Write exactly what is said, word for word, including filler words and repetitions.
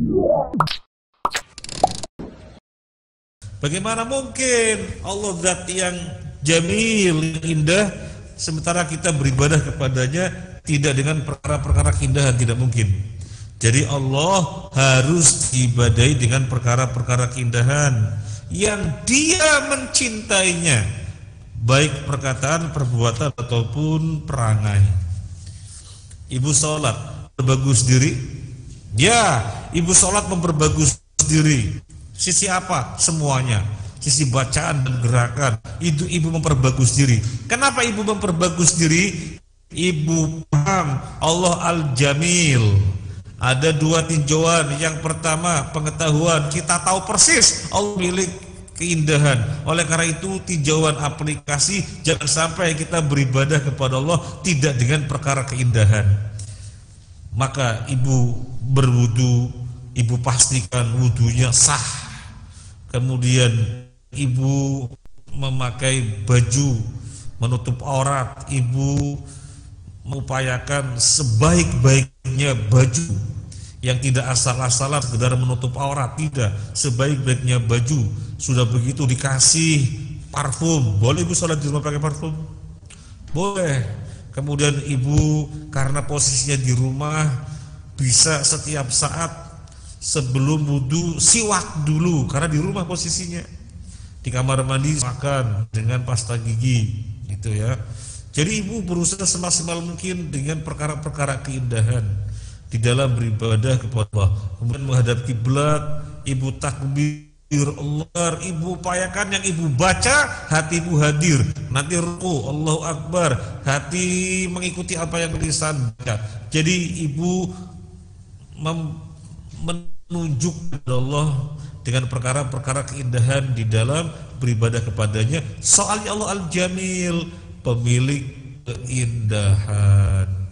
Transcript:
Bagaimana mungkin Allah zat yang jamil, yang indah, sementara kita beribadah kepadanya tidak dengan perkara-perkara keindahan? Tidak mungkin. Jadi Allah harus diibadahi dengan perkara-perkara keindahan yang Dia mencintainya, baik perkataan, perbuatan ataupun perangai. Ibu sholat berbagus diri, ya, ibu sholat memperbagus diri. Sisi apa? Semuanya. Sisi bacaan dan gerakan, itu ibu memperbagus diri. Kenapa ibu memperbagus diri? Ibu paham Allah Al-Jamil. Ada dua tinjauan. Yang pertama pengetahuan, kita tahu persis Allah milik keindahan. Oleh karena itu tinjauan aplikasi, jangan sampai kita beribadah kepada Allah tidak dengan perkara keindahan. Maka ibu berwudu, ibu pastikan wudunya sah. Kemudian ibu memakai baju menutup aurat, ibu mengupayakan sebaik-baiknya baju yang tidak asal-asalan sekedar menutup aurat, tidak, sebaik-baiknya baju. Sudah begitu dikasih parfum, boleh ibu sholat di rumah pakai parfum? Boleh. Kemudian ibu karena posisinya di rumah bisa setiap saat sebelum wudhu siwak dulu, karena di rumah posisinya. Di kamar mandi makan dengan pasta gigi, gitu ya. Jadi ibu berusaha semaksimal mungkin dengan perkara-perkara keindahan di dalam beribadah kepada Allah. Kemudian menghadap kiblat, ibu takbir Allah, ibu upayakan yang ibu baca, hati ibu hadir. Nanti ruku, Allahu Akbar, hati mengikuti apa yang lisan baca. Jadi ibu mem menunjuk kepada Allah dengan perkara-perkara keindahan di dalam beribadah kepadanya. Soalnya Allah Al-Jamil, pemilik keindahan.